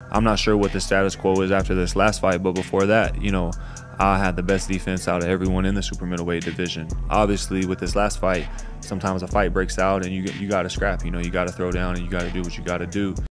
I'm not sure what the status quo is after this last fight, but before that, you know, I had the best defense out of everyone in the super middleweight division. Obviously, with this last fight, sometimes a fight breaks out and you got to scrap. You know, you got to throw down and you got to do what you got to do.